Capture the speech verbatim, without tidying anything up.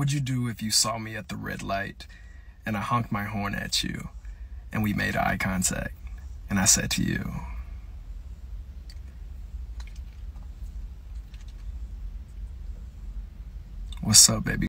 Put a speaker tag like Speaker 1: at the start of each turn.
Speaker 1: What'd you do if you saw me at the red light and I honked my horn at you and we made eye contact and I said to you, "What's up, baby?"